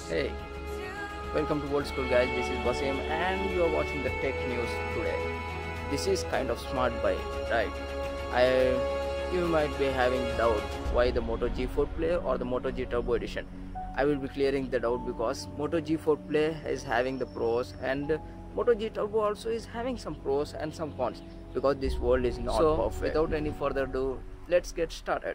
Hey, welcome to World School guys, this is Basim and you are watching the tech news today. This is kind of smart buy, right? You might be having doubt why the Moto G4 Play or the Moto G Turbo Edition. I will be clearing the doubt because Moto G4 Play is having the pros and Moto G Turbo also is having some pros and some cons because this world is not perfect. Without any further ado, let's get started.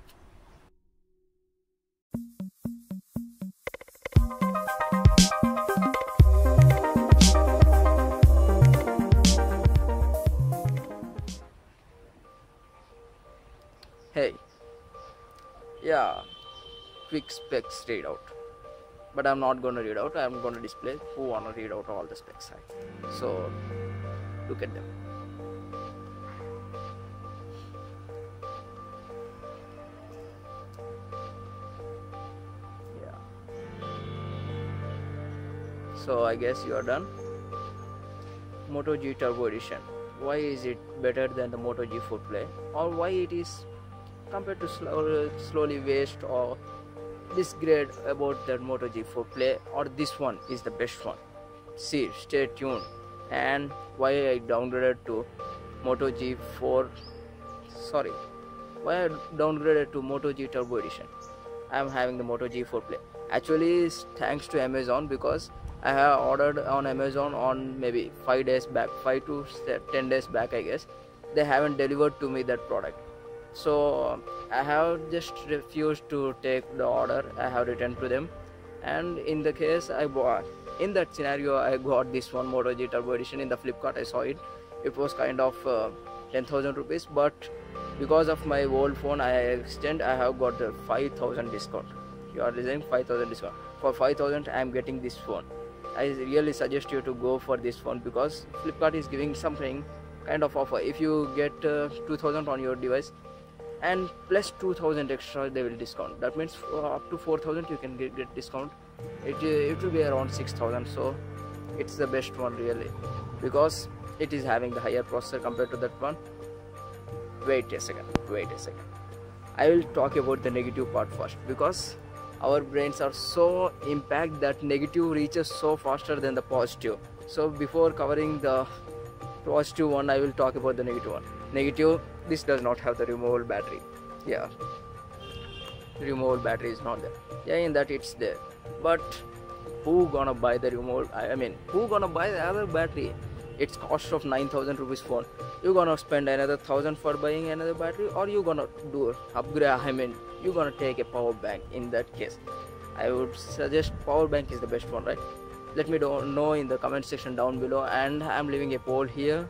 Hey, yeah, quick specs readout, but I'm not gonna read out, I'm gonna display who wanna read out all the specs. So look at them. Yeah, so I guess you are done. Moto G Turbo Edition, why is it better than the Moto G4 Play, or why it is compared to slowly waste or disgrade about the Moto G4 Play, or this one is the best one? See, stay tuned. And why I downgraded to Moto G4, why I downgraded to Moto G Turbo Edition. I am having the Moto G4 Play. Actually, thanks to Amazon, because I have ordered on Amazon on maybe 5 days back, 5 to 10 days back I guess. They haven't delivered to me that product. So I have just refused to take the order. I have returned to them, and in the case in that scenario I got this one Moto G Turbo Edition in the Flipkart. I saw it. It was kind of 10,000 rupees, but because of my old phone I have got the 5,000 discount. You are listening, 5,000 discount. For 5,000 I am getting this phone. I really suggest you to go for this phone because Flipkart is giving something kind of offer. If you get 2,000 on your device and plus 2,000 extra, they will discount. That means up to 4,000 you can get discount. It will be around 6,000. So it's the best one really, because it is having the higher processor compared to that one. Wait a second. I will talk about the negative part first, because our brains are so impacted that negative reaches so faster than the positive. So before covering the positive one, I will talk about the negative one. Negative, this does not have the removable battery. Yeah, removable battery is not there. Yeah, in that it's there, but who gonna buy the removable? Who gonna buy the other battery? It's cost of 9,000 rupees phone. You gonna spend another 1,000 for buying another battery, or you gonna do upgrade? You gonna take a power bank. In that case, I would suggest power bank is the best one, right? Let me know in the comment section down below, and I'm leaving a poll here.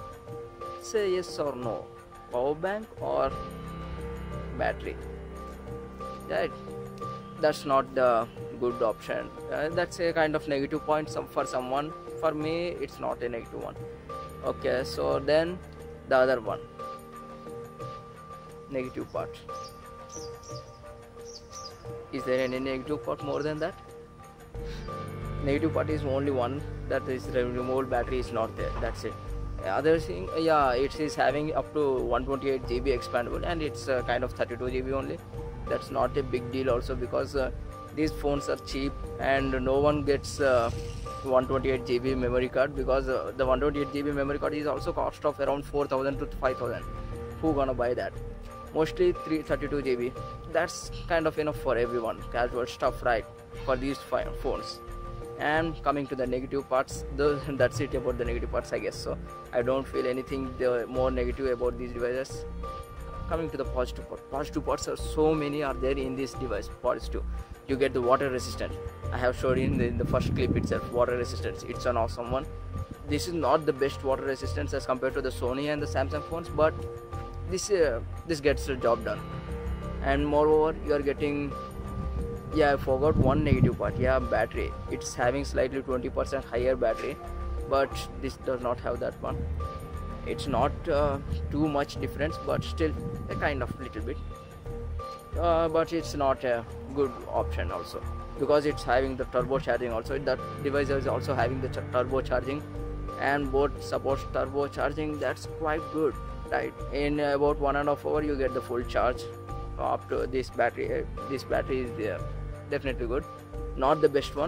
Say yes or no, power bank or battery. Right, that's not the good option. That's a kind of negative point for someone. For me, it's not a negative one. Okay, so then the other one, negative part. Is there any negative part more than that? Negative part is only one, that is the removable battery is not there. That's it. Other thing, yeah, it is having up to 128 GB expandable, and it's kind of 32 GB only. That's not a big deal also, because these phones are cheap and no one gets 128 GB memory card, because the 128 GB memory card is also cost of around 4,000 to 5,000. Who gonna buy that? Mostly 32 GB. That's kind of enough for everyone. Casual stuff, right? For these phones. And coming to the negative parts, that's it about the negative parts, I guess. So I don't feel anything more negative about these devices. Coming to the positive parts are so many are there in this device. Positive, you get the water resistance. I have showed in the first clip itself, water resistance. It's an awesome one. This is not the best water resistance as compared to the Sony and the Samsung phones, but this gets the job done. And moreover, you are getting, yeah, I forgot one negative part. Yeah, battery. It's having slightly 20% higher battery, but this does not have that one. It's not too much difference, but still a kind of little bit. But it's not a good option also, because it's having the turbo charging also. That device is also having the turbo charging, and both supports turbo charging. That's quite good, right? In about 1.5 hours you get the full charge up to this battery. This battery is definitely good, not the best one,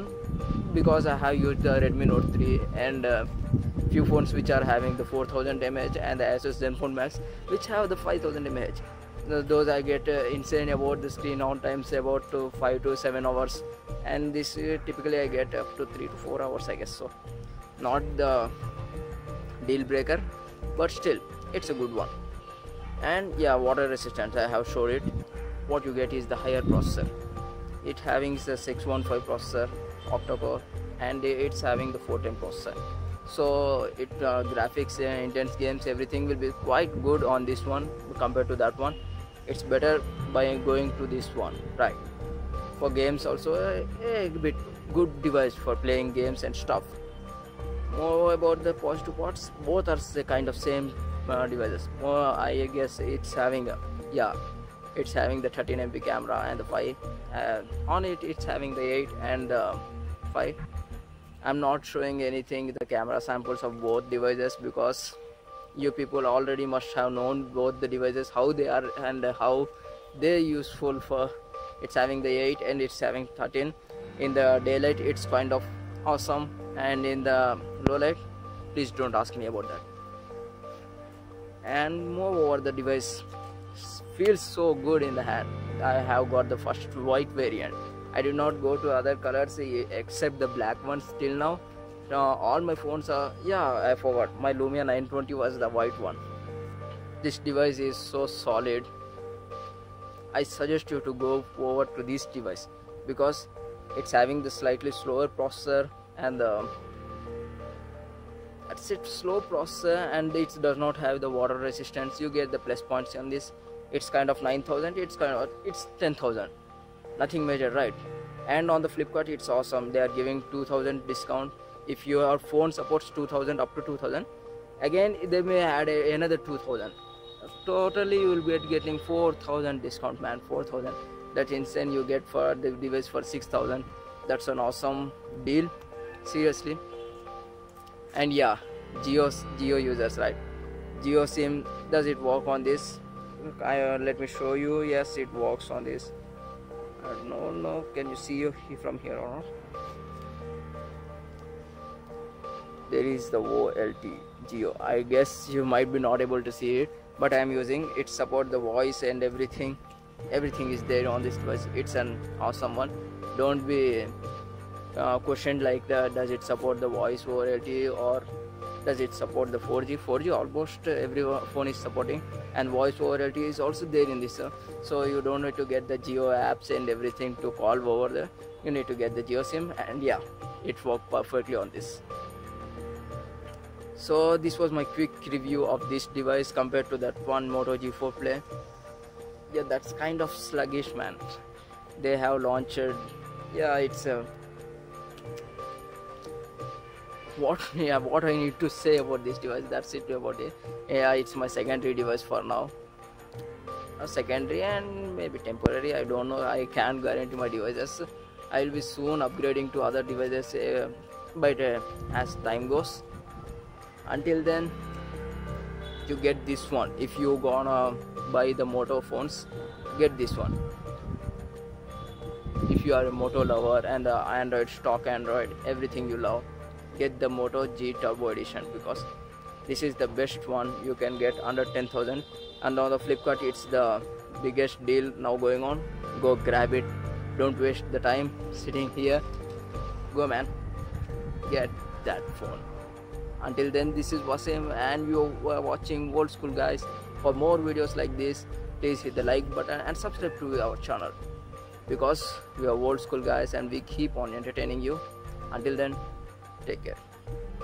because I have used the Redmi Note 3 and few phones which are having the 4000 mAh and the Asus Zenfone Max which have the 5000 mAh. Those I get insane about the screen on times about 5 to 7 hours, and this typically I get up to 3 to 4 hours, I guess. So not the deal breaker, but still it's a good one. And yeah, water resistance I have showed it. What you get is the higher processor. It having the 615 processor octa-core, and it's having the 410 processor. So it graphics, intense games, everything will be quite good on this one compared to that one. It's better by going to this one, right? For games also a bit good device for playing games and stuff. More about the positive parts, both are the kind of same devices. I guess it's having it's having the 13 MP camera and the 5 on it. It's having the 8 and 5. I'm not showing anything the camera samples of both devices because you people already must have known both the devices, how they are and how they're useful for. It's having the 8 and it's having 13. In the daylight it's kind of awesome, and in the low light please don't ask me about that. And moreover, the device feels so good in the hand. I have got the first white variant. I did not go to other colors except the black ones till now. All my phones are, I forgot, my Lumia 920 was the white one. This device is so solid. I suggest you to go over to this device because it's having the slightly slower processor and that's it, slow processor, and it does not have the water resistance. You get the plus points on this. It's kind of 9000, it's 10,000, nothing major, right? And on the Flipkart it's awesome, they are giving 2000 discount. If your phone supports 2000 up to 2000, again they may add another 2000. Totally you will be getting 4000 discount, man. 4000, that's insane. You get for the device for 6000. That's an awesome deal, seriously. And yeah, Geo users, right? Geo SIM, does it work on this? Let me show you. Yes, it works on this. No, can you see from here or not? There is the VoLTE Geo. I guess you might be not able to see it, but I am using it. Support the voice and everything is there on this device. It's an awesome one. Don't be questioned like does it support the voice over LTE or does it support the 4G. 4G almost every phone is supporting, and voice over LTE is also there in this, so you don't need to get the Geo apps and everything to call over there. You need to get the Geo SIM, and yeah, it worked perfectly on this. So this was my quick review of this device compared to that one Moto G4 Play. Yeah, that's kind of sluggish, man. They have launched, it's what I need to say about this device. That's it about it. It's my secondary device for now. Secondary and maybe temporary, I don't know. I can't guarantee my devices. I'll be soon upgrading to other devices but as time goes. Until then, you get this one. If you gonna buy the Moto phones, get this one. If you are a Moto lover and the Android, stock Android, everything you love, get the Moto G Turbo Edition because this is the best one you can get under 10,000. And on the Flipkart it's the biggest deal now going on. Go grab it, don't waste the time sitting here. Go, man, get that phone. Until then, this is Wasim and you are watching Old School Guys. For more videos like this, please hit the like button and subscribe to our channel because we are Old School Guys and we keep on entertaining you. Until then, take care.